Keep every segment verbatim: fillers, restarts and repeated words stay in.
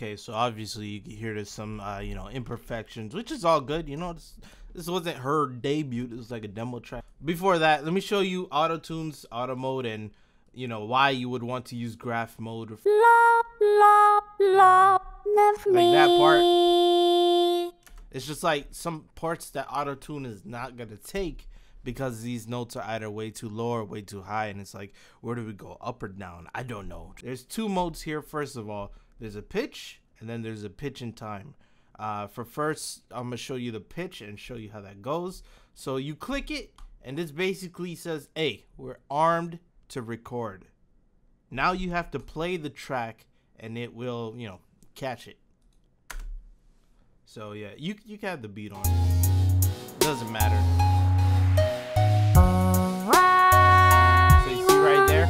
Okay, so obviously you can hear there's some uh, you know, imperfections, which is all good. You know, this, this wasn't her debut. It was like a demo track. Before that, let me show you Autotune's auto mode and you know why you would want to use graph mode. Love, love, love, love Like me. that part. It's just like some parts that Autotune is not gonna take because these notes are either way too low or way too high, and it's like, where do we go, up or down? I don't know. There's two modes here. First of all, there's a pitch, and then there's a pitch and time. Uh, for first, I'm gonna show you the pitch and show you how that goes. So you click it, and this basically says, hey, we're armed to record. Now you have to play the track, and it will, you know, catch it. So yeah, you you can have the beat on. Doesn't matter. So you see right there.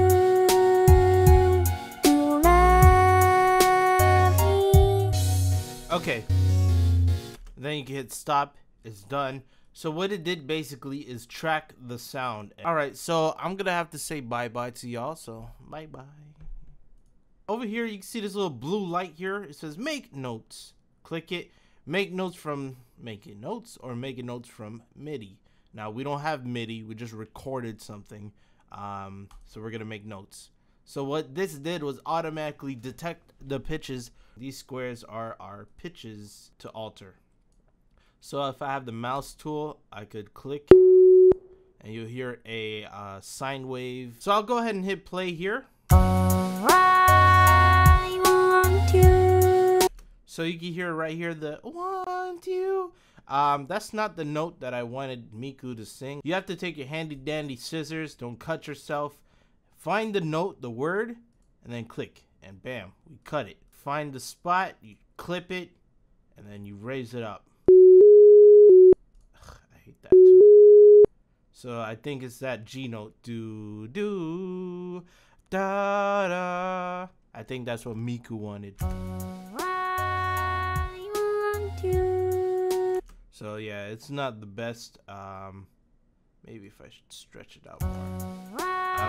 Okay. Then you can hit stop. It's done. So what it did basically is track the sound. All right. So I'm gonna have to say bye bye to y'all. So bye bye. Over here you can see this little blue light here. It says make notes. Click it. Make notes from making notes or making notes from MIDI. Now we don't have MIDI, we just recorded something, um, so we're gonna make notes. So what this did was automatically detect the pitches. These squares are our pitches to alter. So if I have the mouse tool, I could click and you'll hear a uh, sine wave. So I'll go ahead and hit play here. I want to. So you can hear right here the want you. Um, that's not the note that I wanted Miku to sing. You have to take your handy dandy scissors. Don't cut yourself. Find the note, the word, and then click. And bam, we cut it. Find the spot, you clip it, and then you raise it up. Ugh, I hate that too. So I think it's that G note. Do, do, da, da. I think that's what Miku wanted. So yeah, it's not the best. Um, maybe if I should stretch it out more.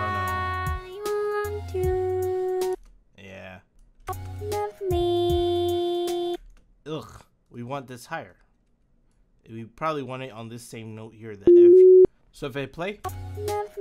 I don't know. Yeah. Love me. Ugh. We want this higher. We probably want it on this same note here, the F. So if I play, Love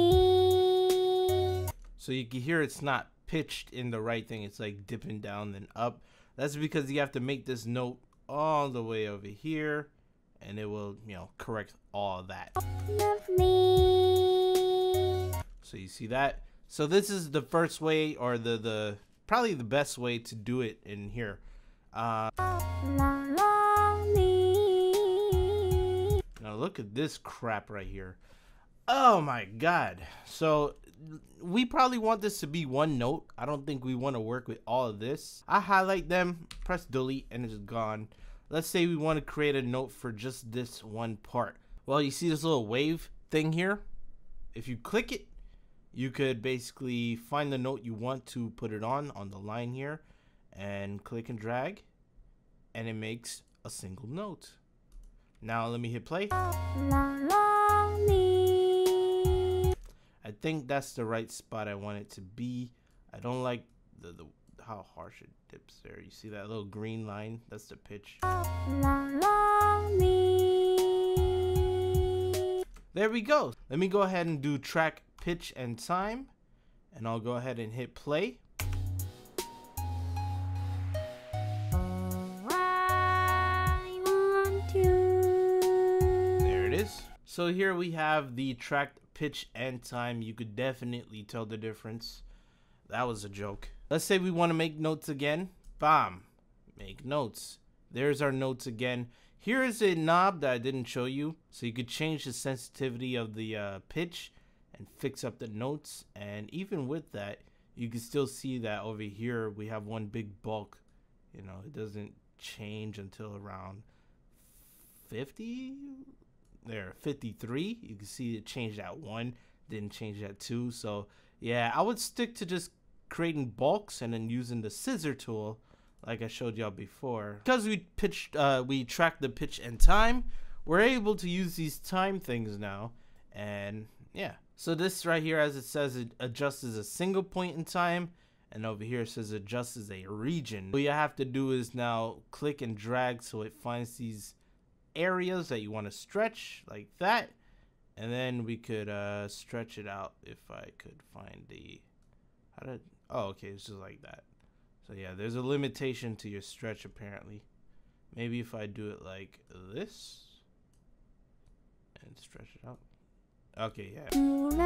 me. so you can hear it's not pitched in the right thing. It's like dipping down then up. That's because you have to make this note all the way over here. And it will, you know, correct all of that. Love me. So you see that? So this is the first way, or the, the probably the best way to do it in here. Uh, Love me. now look at this crap right here. Oh my God. So we probably want this to be one note. I don't think we want to work with all of this. I highlight them, press delete, and it's gone. Let's say we want to create a note for just this one part. Well, you see this little wave thing here? If you click it, you could basically find the note you want to put it on, on the line here, and click and drag, and it makes a single note. Now let me hit play. Love me. I think that's the right spot I want it to be. I don't like the, the how harsh it dips there. You see that little green line? That's the pitch. Love me. There we go. Let me go ahead and do track, pitch, and time. And I'll go ahead and hit play. I want to. There it is. So here we have the track, pitch, and time. You could definitely tell the difference. That was a joke. Let's say we want to make notes again. Bam. Make notes. There's our notes again. Here is a knob that I didn't show you. So you could change the sensitivity of the uh, pitch and fix up the notes. And even with that, you can still see that over here we have one big bulk. You know, it doesn't change until around fifty. There, fifty-three. You can see it changed that one. Didn't change that two. So yeah, I would stick to just creating bulks and then using the scissor tool like I showed y'all before. Because we pitched uh we tracked the pitch and time, we're able to use these time things now. And yeah, so this right here, as it says, it adjusts as a single point in time, and over here it says adjust as a region. What you have to do is now click and drag so it finds these areas that you want to stretch like that, and then we could uh, stretch it out. If I could find the how did oh okay, it's just like that. So yeah, there's a limitation to your stretch apparently. Maybe if I do it like this and stretch it out. Okay, yeah.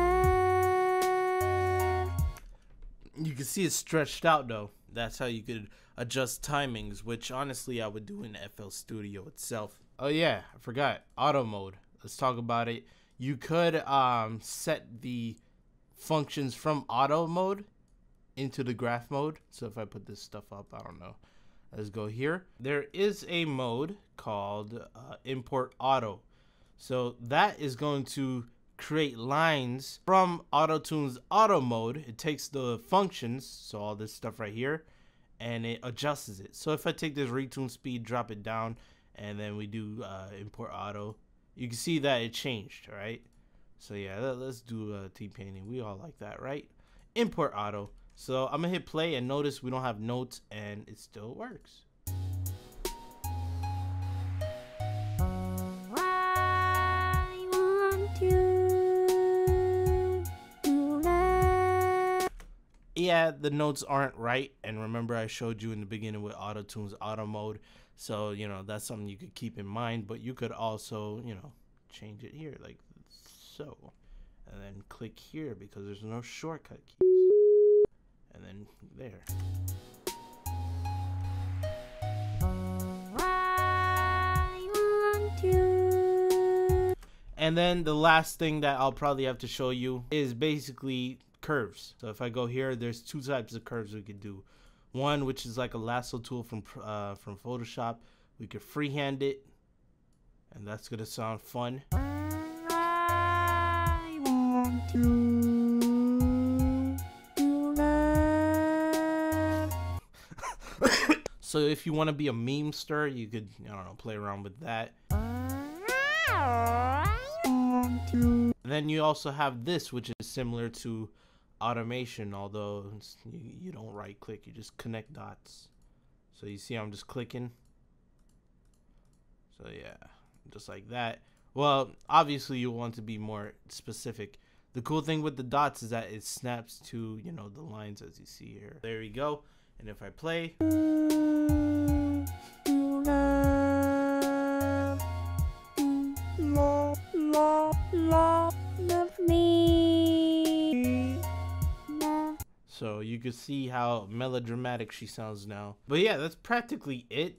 You can see it's stretched out though. That's how you could adjust timings, which honestly I would do in F L Studio itself. Oh yeah, I forgot. Auto mode. Let's talk about it. You could um, set the functions from auto mode into the graph mode. So if I put this stuff up, I don't know. Let's go here. There is a mode called uh, import auto. So that is going to create lines from Autotune's auto mode. It takes the functions, so all this stuff right here, and it adjusts it. So if I take this retune speed, drop it down, and then we do uh, import auto, you can see that it changed, right? So yeah, let's do uh, T-painting. We all like that, right? Import auto. So I'm gonna hit play and notice we don't have notes and it still works. I want you to love. Yeah, the notes aren't right, and remember I showed you in the beginning with Autotune's auto mode, so you know that's something you could keep in mind. But you could also, you know, change it here like so, and then click here because there's no shortcut keys, and then there. I want you. And then the last thing that I'll probably have to show you is basically curves. So if I go here, there's two types of curves we could do. One, which is like a lasso tool from uh, from Photoshop. We could freehand it, and that's gonna sound fun. I want you to love. So if you want to be a memester, you could, I don't know, play around with that. I want you. Then you also have this, which is similar to automation, although it's, you, you don't right click, you just connect dots. So you see I'm just clicking. So yeah, just like that. Well, obviously you want to be more specific. The cool thing with the dots is that it snaps to, you know, the lines as you see here. There we go. And if I play, To love. Love, love, love, love me. Love. so you can see how melodramatic she sounds now. But yeah, that's practically it.